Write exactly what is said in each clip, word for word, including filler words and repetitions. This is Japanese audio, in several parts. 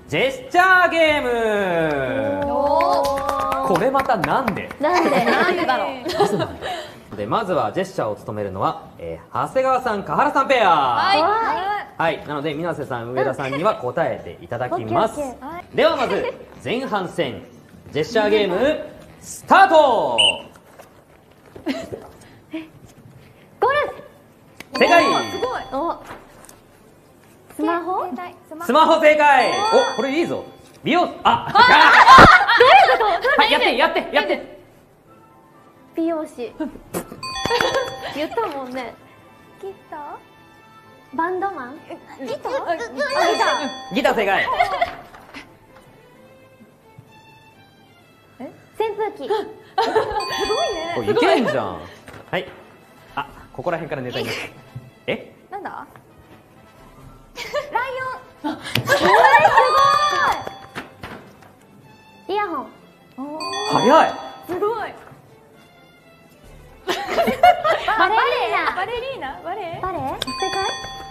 ジェスチャーゲーム。これまたなんでなんでなんでだろう。 でまずはジェスチャーを務めるのは、えー、長谷川さん、香原さんペア。はい、はい、なので水瀬さん、上田さんには答えていただきます。ではまず前半戦ジェスチャーゲームスタート。 ゴルフ。 正解。 すごい。 おスマホスマホ正解。お、これいいぞ。美容、あ、 どういうこと。 はい、やってやってやって美容師言ったもんね。 ギター。 バンドマン。 ギター。 あ、ギター。 ギター正解。 扇風機。 すごいね。 これいけんじゃん。はい。あ、ここら辺からネタになって。え？ なんだ？ライオン。 すごい。イヤホン。 早い。 すごい。 バレリーナ。 バレリーナ。バレ。 バレ。正解。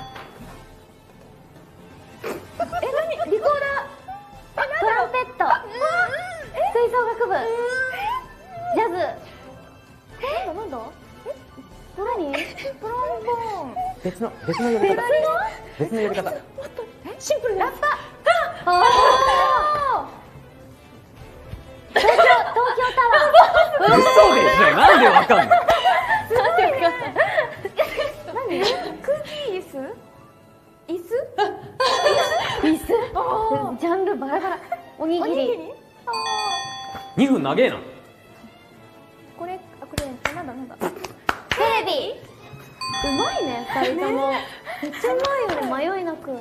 え、何？リコーダー。 トランペット。吹奏楽部。ジャズ。 え、なんだ？ 何？ トロンボーン。 別の別の呼び方。別の呼び方。 シンプルな。ラッパ。 おお。東京東京タワー。 嘘でしょ。なんでわかんない。 なんでわかんない。何？ クッキー椅子？椅子？ 椅子？ジャンルバラバラ。おにぎり。 にふん長えな。 これ、あ、これ、なんだなんだ。 テレビ。うまいね、二人とも。めっちゃうまいよね、迷いなく。 え、なんだ。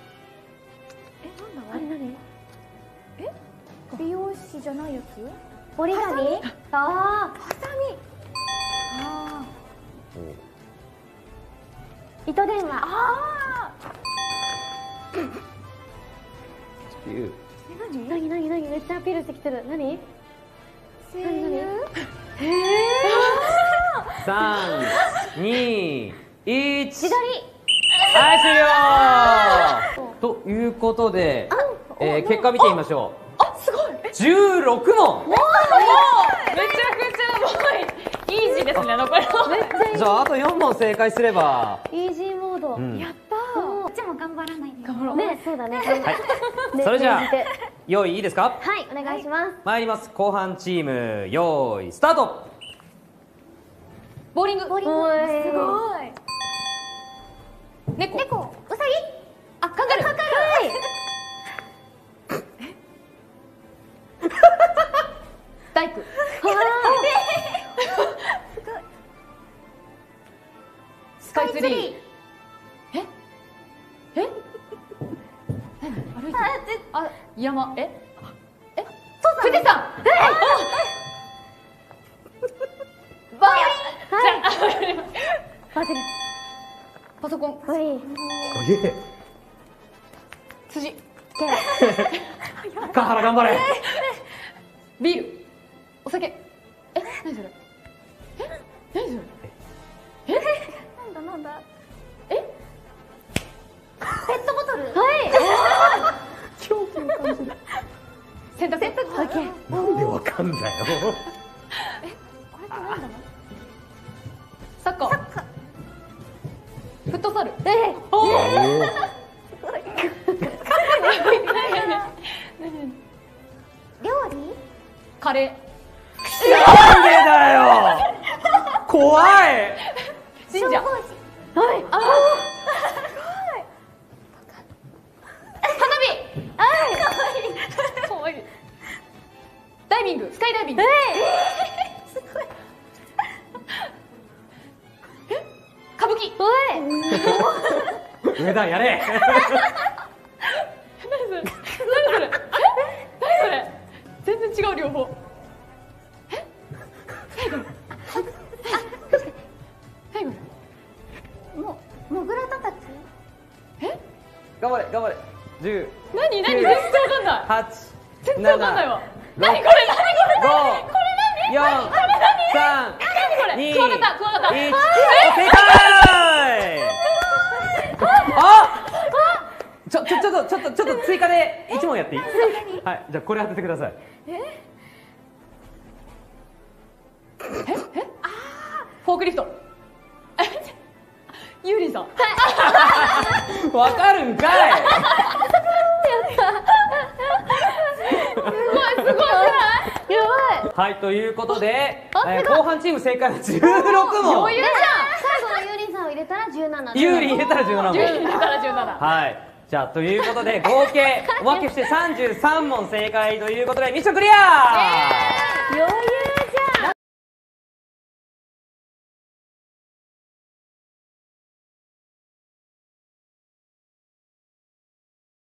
あれ何？ え？美容師じゃないやつ？ 折り紙？ああ。 ハサミ。あ糸電話。 あ。ああ。 いうえ、何？ 何何何めっちゃアピールしてきてる。何？ 声優？ へえ。 さん、に、いち。 自撮り。 はい、終了。ということで、えー、結果見てみましょう。 あ、すごい。 じゅうろくもん。 めちゃくちゃもうイージーですね、残りの。 めっちゃいい。 じゃああとよんもん正解すれば。 イージーモード。 うん、 やったー。こっちも頑張らないで。頑張ろう。 ね、そうだね。はい。 それじゃあ用意いいですか？ はい、お願いします。 参ります。後半チーム用意スタート。 ボーリング。ボーリング。すごい。猫。 猫。うさぎ。 あ、カンガルー。カンガルー。大工。スカイツリー。え？え？何？歩いてる。あ、山。え？え？富士山。バー。 バズり。 パソコン。 はい。 え辻。 川原頑張れ。 ビール。お酒。え？何それ？え？何それ？え？なんだなんだ。え？ ペットボトル。はい。 狂気を感じる。 洗濯。洗濯機。 なんでわかんだよ。 え？これってなんだ？サッカー。サッカー。フットサル。ええ。おお。 料理？ カレー。 なんでだよ。怖い。 神社。はい。ああ。花火。はい。可愛い。ダイビング。スカイダイビング。ええ。すごい。え？歌舞伎。 上田やれ。 何それ？何それ？え？何それ？全然違う両方。え？最後。最後。 もモグラたたき。 え？ 頑張れ頑張れ。十。 何何全然わかんない。 八。 全然わかんないわ。何これ何これ何？これ何？ 四。三。 何これ？ 二。 クワガタクワガタ。 一。正解。あ！ ちょちょちょっとちょっとちょっと追加でいち問やっていい？はい、じゃあこれ当ててください。 えええああフォークリフト。ゆうりんさん。 わかるんかい。 すごいすごい。 やばい。 はいということで、えー後半チーム正解はじゅうろく問。 余裕じ最後のゆうりんさんを入れたらじゅうなな。 有利入れたらじゅうななゃん。 問。 ゆうりん入れたらじゅうなな。 はい。じゃあということで合計おまけしてさんじゅうさん問正解ということでミッションクリア。 余裕